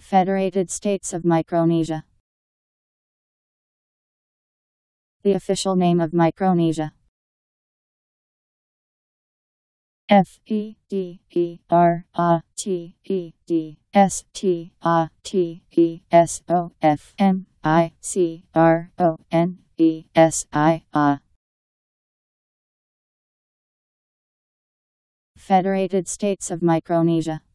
Federated States of Micronesia. The official name of Micronesia. FEDERATESOFMICRONESIA. Federated States of Micronesia.